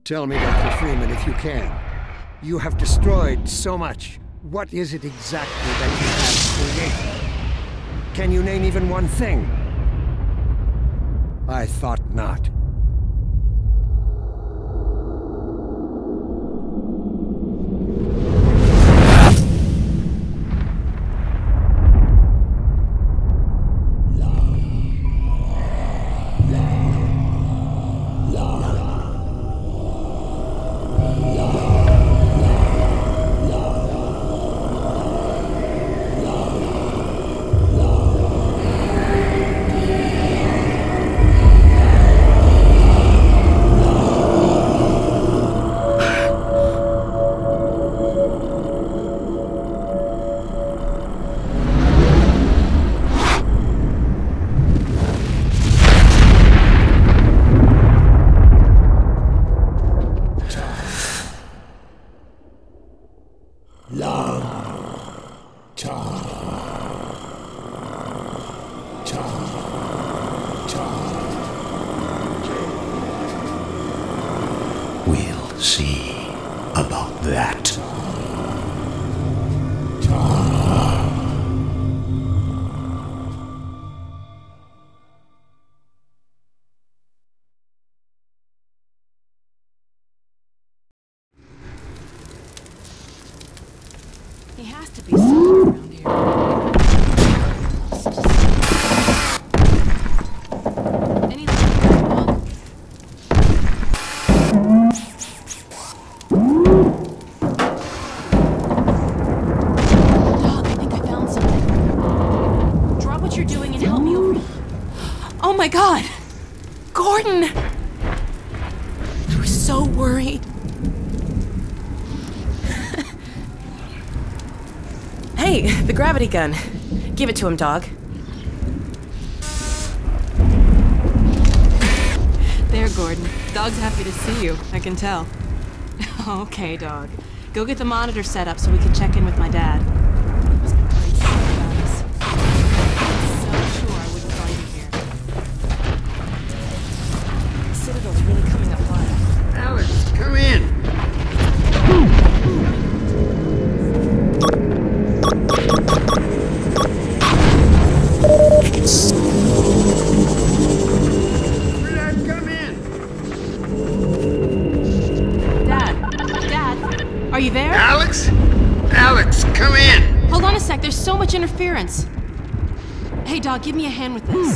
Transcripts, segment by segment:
Tell me, Dr. Freeman, if you can. You have destroyed so much. What is it exactly that you have created? Can you name even one thing? I thought not. We'll see about that. He has to be somewhere around here. Any dog? Dog, I think I found something. Drop what you're doing and help me over. Oh my God! Gordon! I was so worried. Hey, the gravity gun. Give it to him, dog. There, Gordon. Dog's happy to see you, I can tell. Okay, dog. Go get the monitor set up so we can check in with my dad. He must be pretty sad about us. I'm so sure I wouldn't find you here. The Citadel's really coming up wild. Alex, come in! Are you there? Alex? Alex, come in! Hold on a sec, there's so much interference. Hey, dog, give me a hand with this.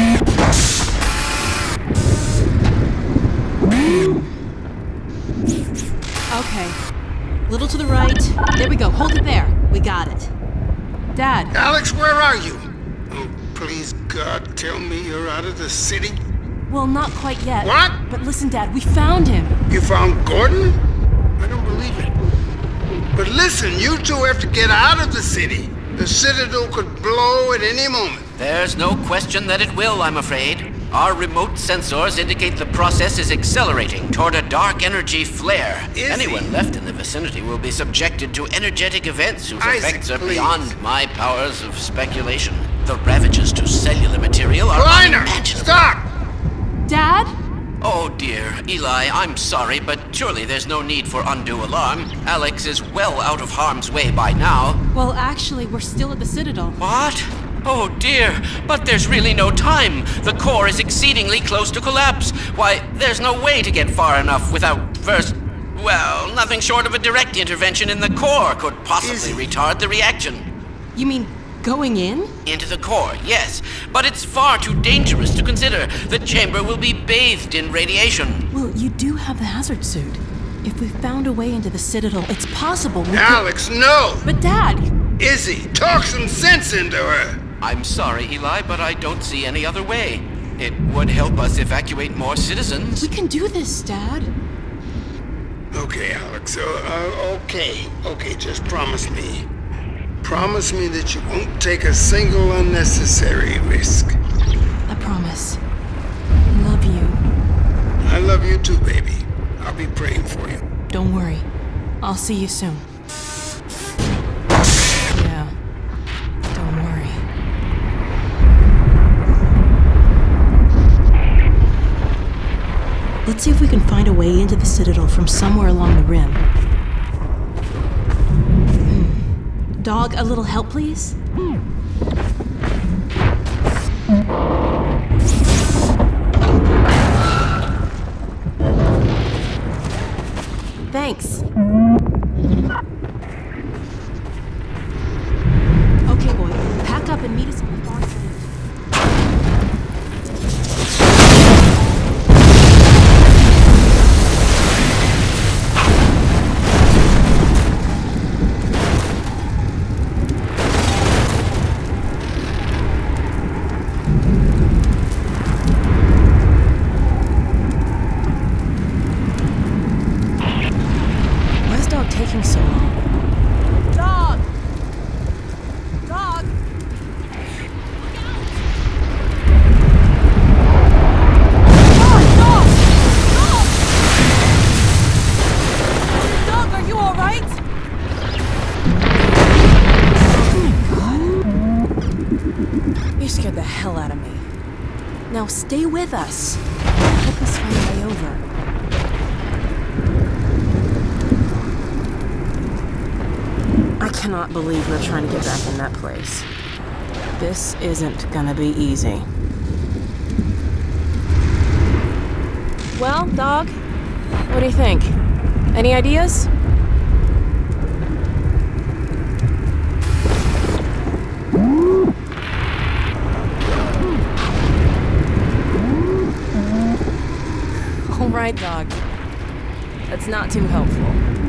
Okay. Little to the right. There we go, hold it there. We got it. Dad. Alex, where are you? Oh, please, God, tell me you're out of the city. Well, not quite yet. What? But listen, Dad, we found him. You found Gordon? I don't believe it. But listen, you two have to get out of the city. The Citadel could blow at any moment. There's no question that it will, I'm afraid. Our remote sensors indicate the process is accelerating toward a dark energy flare. Anyone left in the vicinity will be subjected to energetic events whose effects are beyond my powers of speculation. The ravages to cellular material are unimaginable. Stop! Dad? Oh dear, Eli, I'm sorry, but surely there's no need for undue alarm. Alex is well out of harm's way by now. Well, actually, we're still at the Citadel. What? Oh dear, but there's really no time. The core is exceedingly close to collapse. Why, there's no way to get far enough without first... Well, nothing short of a direct intervention in the core could possibly retard the reaction. You mean going in? Into the core, yes. But it's far too dangerous to consider. The chamber will be bathed in radiation. Well, you do have the hazard suit. If we found a way into the Citadel, it's possible we Alex, no! But Dad! Izzy, talk some sense into her! I'm sorry, Eli, but I don't see any other way. It would help us evacuate more citizens. We can do this, Dad. Okay, Alex, okay, just promise me. Promise me that you won't take a single unnecessary risk. I promise. I love you. I love you too, baby. I'll be praying for you. Don't worry. I'll see you soon. Yeah. Don't worry. Let's see if we can find a way into the Citadel from somewhere along the rim. Dog, a little help, please? Thanks. Okay, boy. Pack up and meet us on the far side. Taking so long. Dog! Dog! Look out! Dog! Dog! Dog! Dog, are you alright? Oh my God. You scared the hell out of me. Now stay with us. Help us find a way over. I cannot believe we're trying to get back in that place. This isn't gonna be easy. Well, Dog, what do you think? Any ideas? All right, Dog. That's not too helpful.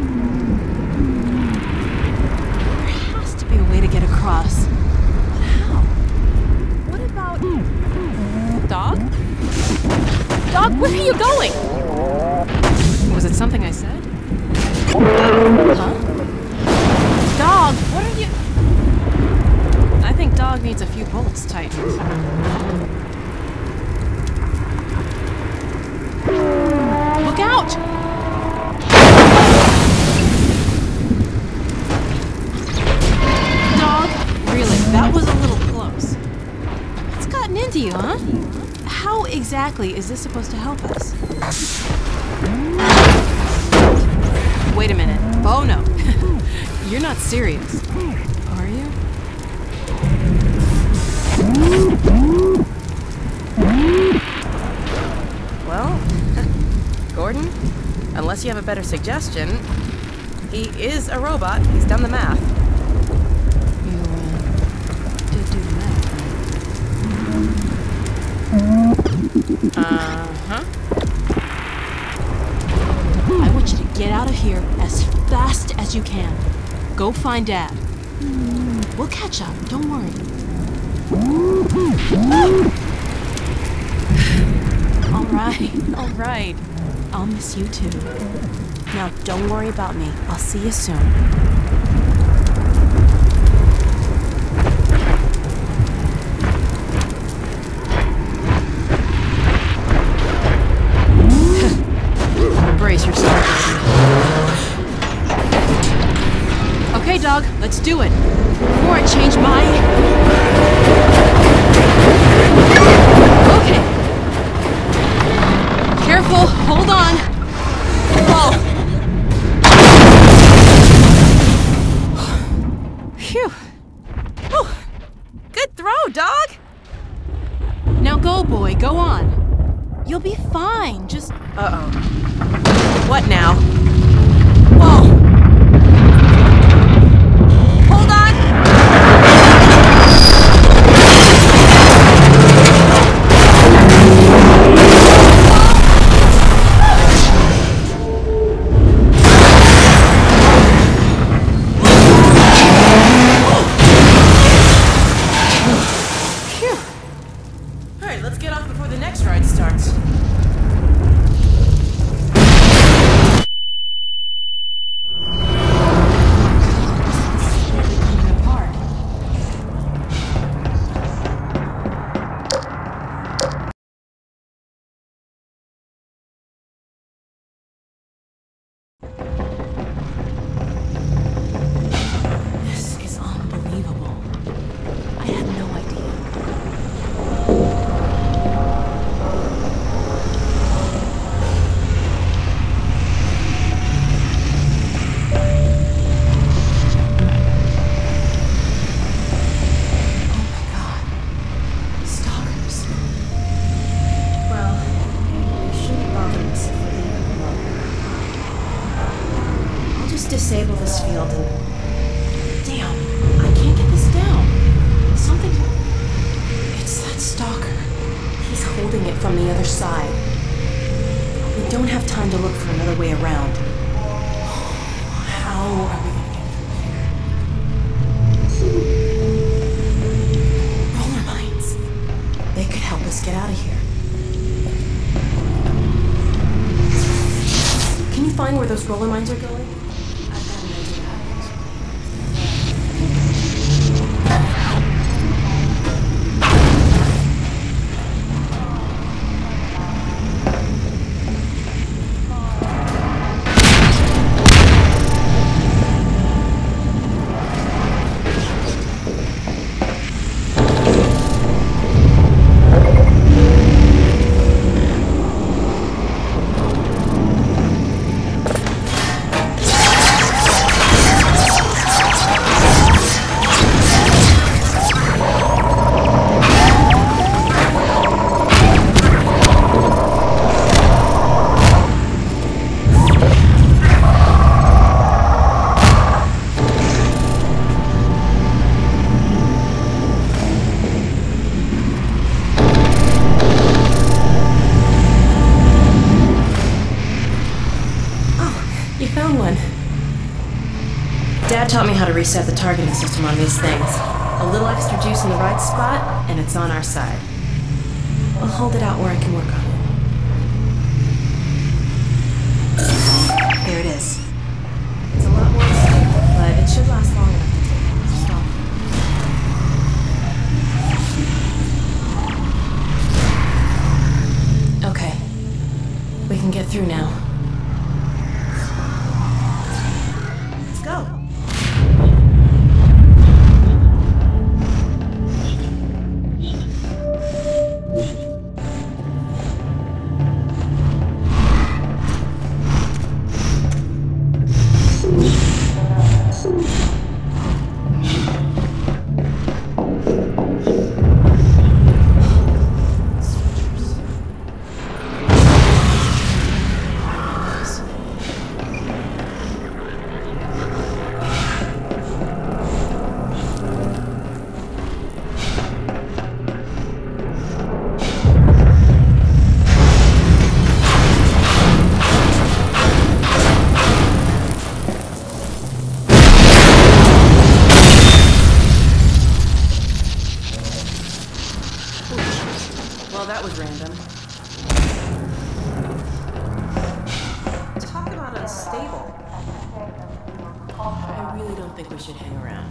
A way to get across. But how? What about... Dog? Dog, where are you going? Was it something I said? Huh? Dog, what are you... I think Dog needs a few bolts tightened. Look out! Really, that was a little close. What's gotten into you, huh? How exactly is this supposed to help us? Wait a minute. Oh no. You're not serious. Are you? Well, Gordon, unless you have a better suggestion, he is a robot. He's done the math. Uh-huh. I want you to get out of here as fast as you can. Go find Dad. We'll catch up, don't worry. All right. I'll miss you too. Now don't worry about me. I'll see you soon. Brace yourself. Okay, Dog, let's do it. Before I change my... Okay. Careful, hold on. Whoa. Phew. Whew. Good throw, Dog. Now go, boy, go on. You'll be fine, just... Uh-oh. What now? Whoa! Hold on! Phew. All right, let's get off before the next ride starts. side. We don't have time to look for another way around. How are we gonna get through here? Roller mines. They could help us get out of here. Can you find where those roller mines are going? I've got an idea. Dad taught me how to reset the targeting system on these things. A little extra juice in the right spot, and it's on our side. I'll hold it out where I can work on it. There it is. It's a lot more stable, but it should last long enough to stop. Okay. We can get through now. Let's go. Well, that was random. Talk about unstable. I really don't think we should hang around.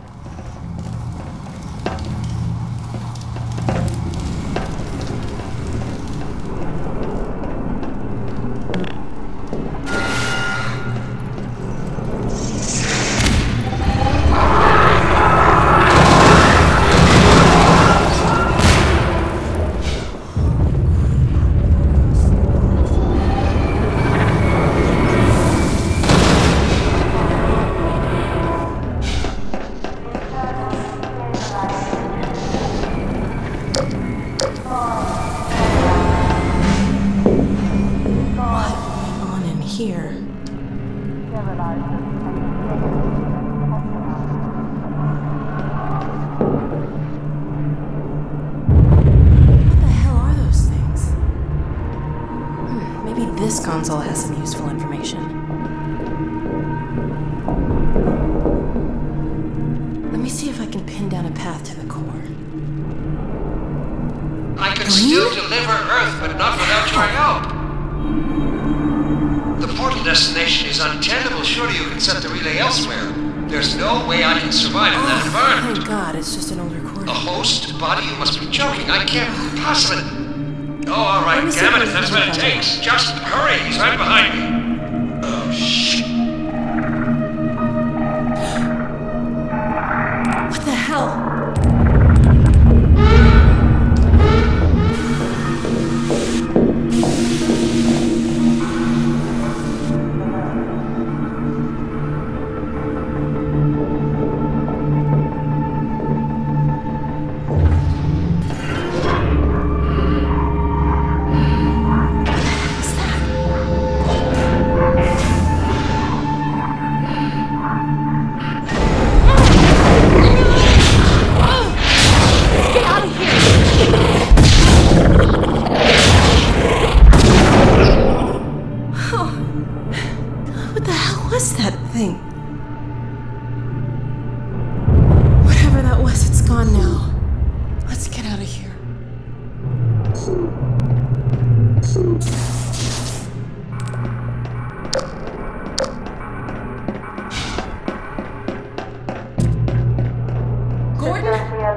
Here. What the hell are those things? Maybe this console has some useful information. Let me see if I can pin down a path to the core. I can still deliver Earth, but not without your help. The portal destination is untenable. Surely you can set the relay elsewhere. There's no way I can survive in that environment. Thank God, it's just an old recording. A host? Body? You must be joking. I can't possibly... Oh, all right. Damn it, if that's what it takes. Just hurry. He's right behind me. Oh, shit. What the hell?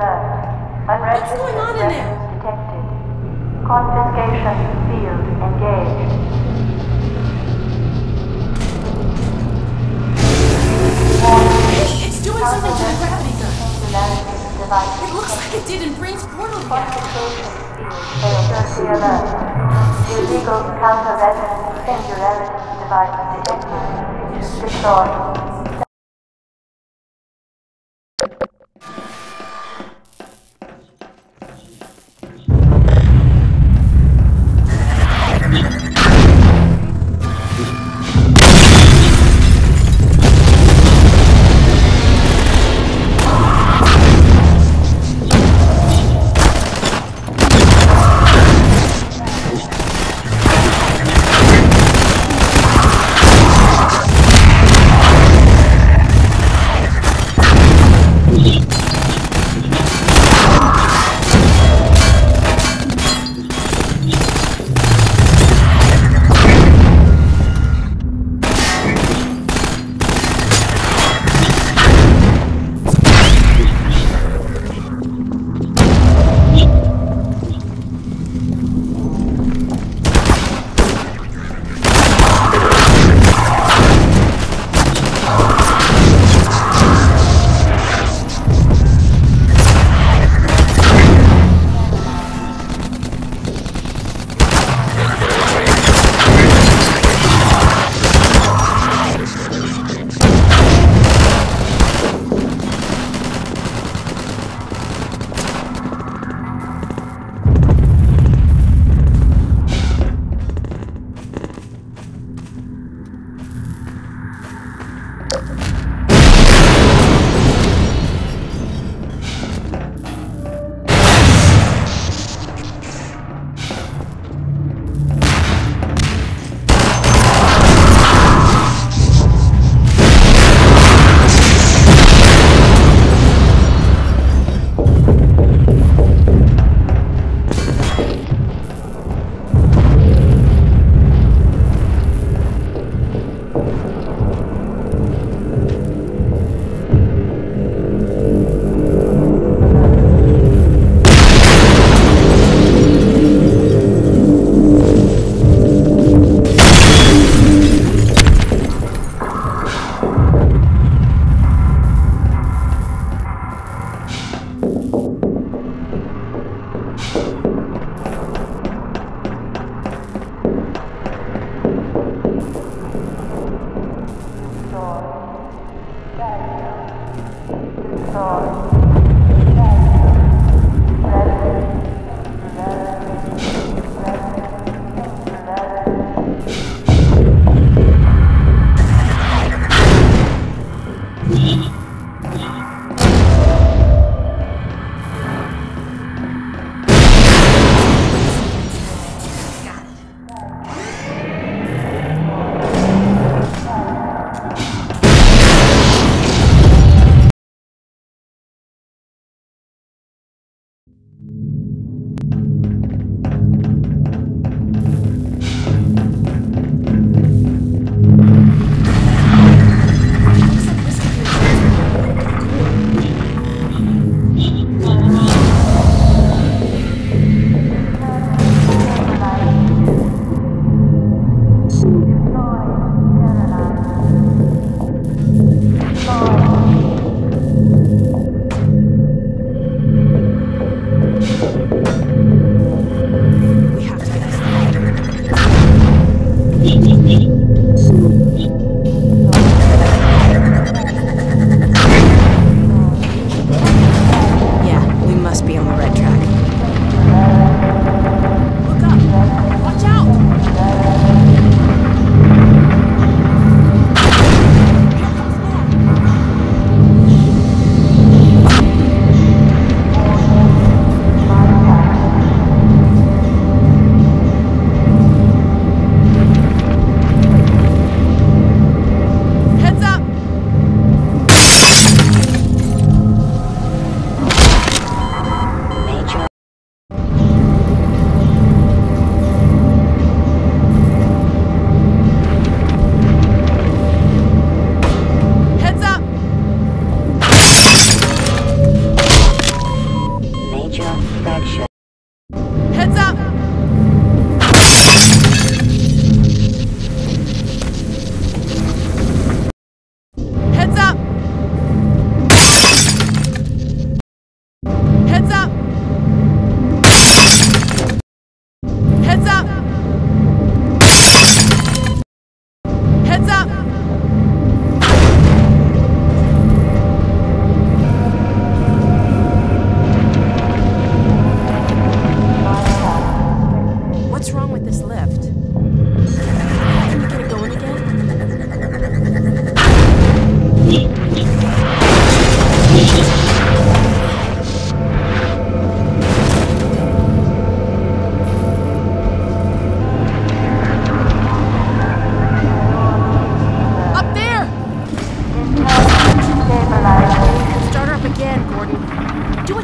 What's going on in there? Detected. Confiscation field engaged. It's doing something to the gravity gun. It looks like it did in Bryn's portal again. Illegal counter-resonance singularity device detected. Destroyed.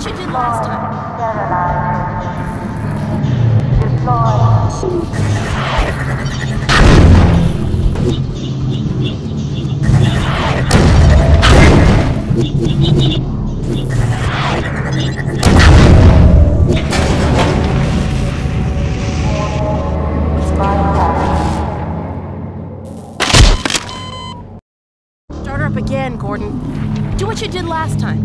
you did last time. Start her up again, Gordon. Do what you did last time.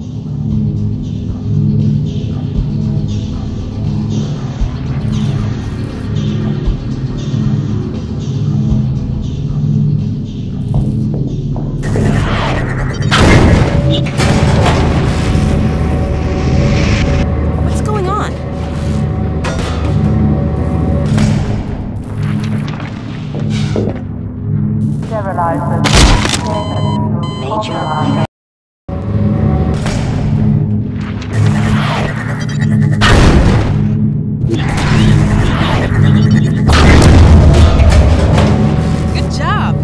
What's going on? Major. Good job.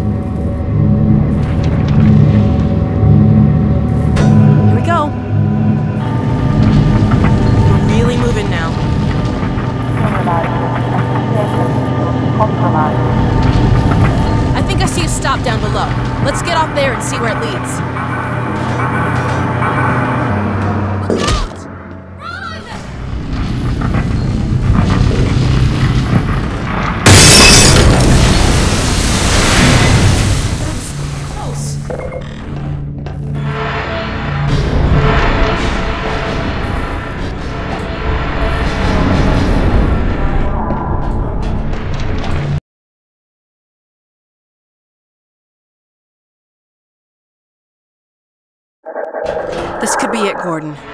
Here we go. We're really moving now. I think I see a stop down below. Let's get off there and see where it leads. This could be it, Gordon.